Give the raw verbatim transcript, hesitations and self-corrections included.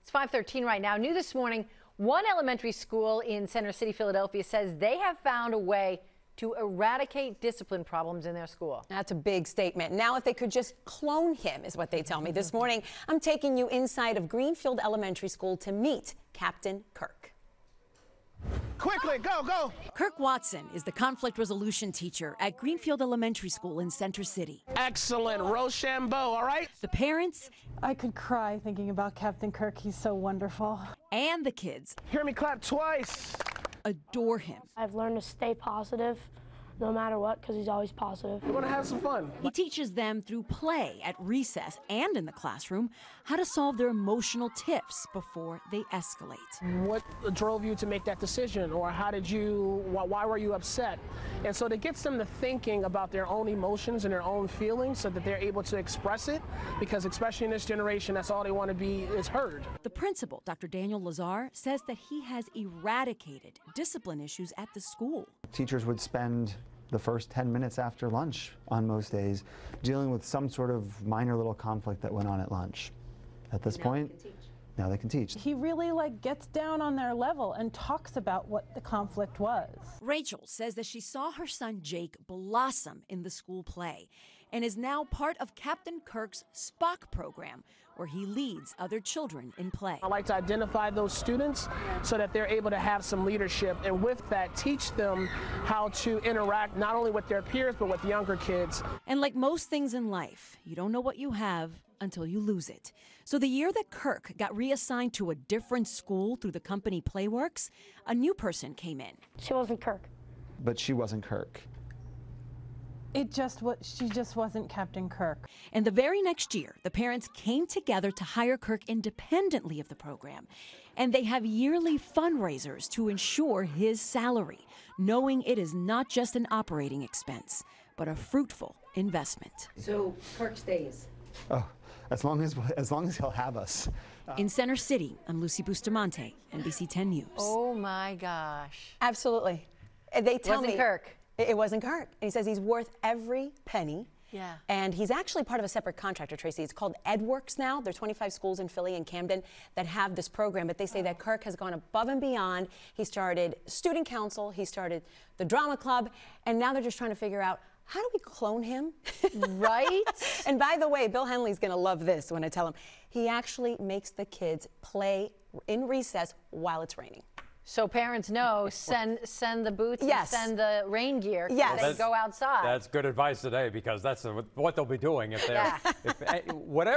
It's five thirteen right now. New this morning, one elementary school in Center City, Philadelphia says they have found a way to eradicate discipline problems in their school. That's a big statement. Now, if they could just clone him, is what they tell me. This morning, I'm taking you inside of Greenfield Elementary School to meet Captain Kurk. Quickly, go, go! Kurk Watson is the conflict resolution teacher at Greenfield Elementary School in Center City. Excellent, Rochambeau, all right? The parents I could cry thinking about Captain Kurk. He's so wonderful. and the kids Hear me clap twice. adore him. I've learned to stay positive no matter what because he's always positive. We're gonna have some fun. He teaches them through play at recess and in the classroom how to solve their emotional tiffs before they escalate. What drove you to make that decision, or how did you, why, why were you upset? And so to get them to thinking about their own emotions and their own feelings so that they're able to express it, because especially in this generation, that's all they want to be is heard. The principal, Doctor Daniel Lazar, says that he has eradicated discipline issues at the school. Teachers would spend the first ten minutes after lunch on most days dealing with some sort of minor little conflict that went on at lunch. At this point, now they can teach. He really like gets down on their level and talks about what the conflict was. Rachel says that she saw her son Jake blossom in the school play and is now part of Captain Kurk's Spock program, where he leads other children in play. I like to identify those students so that they're able to have some leadership, and with that, teach them how to interact not only with their peers, but with younger kids. And like most things in life, you don't know what you have until you lose it. So the year that Kurk got reassigned to a different school through the company Playworks, a new person came in. She wasn't Kurk. But she wasn't Kurk. It just was, she just wasn't Captain Kurk. And the very next year, the parents came together to hire Kurk independently of the program. And they have yearly fundraisers to ensure his salary, knowing it is not just an operating expense, but a fruitful investment. So Kurk stays. Oh, as long as as long as he'll have us. In Center City, I'm Lucy Bustamante, N B C ten News. Oh my gosh. Absolutely. They tell Wasn't me Kurk. It, it wasn't Kurk. And he says he's worth every penny. Yeah. And he's actually part of a separate contractor, Tracy. It's called EdWorks now. There are twenty-five schools in Philly and Camden that have this program, but they say that Kurk has gone above and beyond. He started student council, he started the drama club, and now they're just trying to figure out, how do we clone him? Right? And by the way, Bill Henley's going to love this when I tell him. He actually makes the kids play in recess while it's raining. So parents know, send send the boots Yes. and send the rain gear. Yes. They go outside. That's good advice today, because that's what they'll be doing if they're, Yeah. if, whatever.